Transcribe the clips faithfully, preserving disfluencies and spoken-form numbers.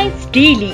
Times Daily,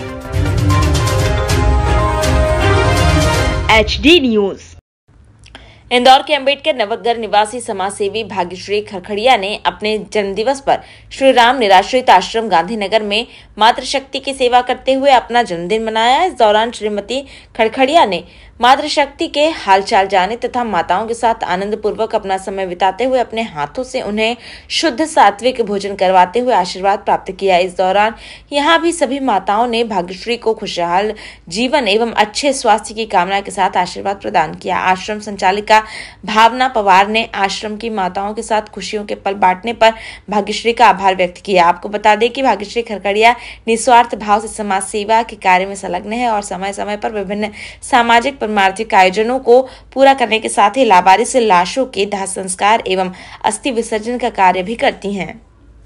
H D news. Indore के अंबेडकर नवगर निवासी समाजसेवी भाग्यश्री खरखड़िया ने अपने जन्मदिवस पर श्री राम निराश्रित आश्रम गांधीनगर में मातृशक्ति की सेवा करते हुए अपना जन्मदिन मनाया। इस दौरान श्रीमती खरखड़िया ने मातृशक्ति के हालचाल जाने तथा माताओं के साथ आनंद पूर्वक अपना समय बिताते हुए अपने हाथों से उन्हें शुद्ध सात्विक भोजन करवाते हुए आशीर्वाद प्राप्त किया। इस दौरान यहाँ भी सभी माताओं ने भाग्यश्री को खुशहाल जीवन एवं अच्छे स्वास्थ्य की कामना के साथ आशीर्वाद प्रदान किया। आश्रम संचालिका भावना पवार ने आश्रम की माताओं के साथ खुशियों के पल बांटने पर भाग्यश्री का आभार व्यक्त किया। आपको बता दें कि भाग्यश्री खरखड़िया निस्वार्थ भाव से समाज सेवा के कार्य में संलग्न है और समय समय पर विभिन्न सामाजिक परमार्थिक आयोजनों को पूरा करने के साथ ही लावारिस लाशों के दाह संस्कार एवं अस्थि विसर्जन का कार्य भी करती हैं।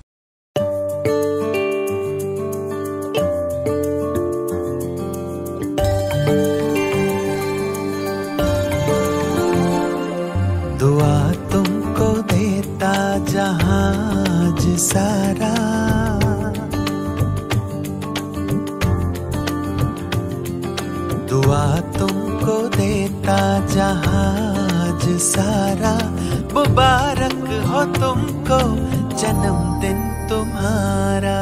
दुआ तुमको देता जहाज सारा, दुआ तुमको देता जहाज सारा, मुबारक हो तुमको जन्मदिन तुम्हारा।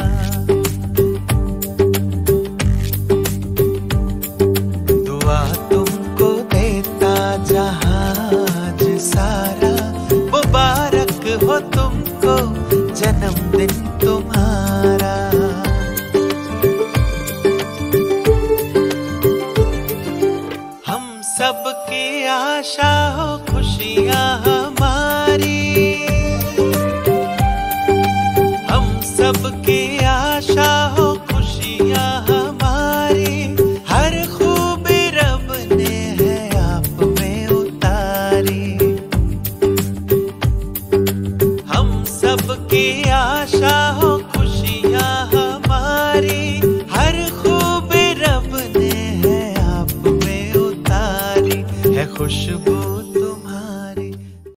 दुआ तुमको देता जहाज सारा, मुबारक हो तुमको जन्मदिन तुम्हारा। हम सबकी आशा हो खुशियाँ हमारी, हम सबकी आशा हो खुशियाँ हमारी, हर खूबी रब ने है आप में उतारी। हम सबकी आशा हो खुशियाँ हमारी, हर खूबी रब ने है आप में उतारी। है खुशबू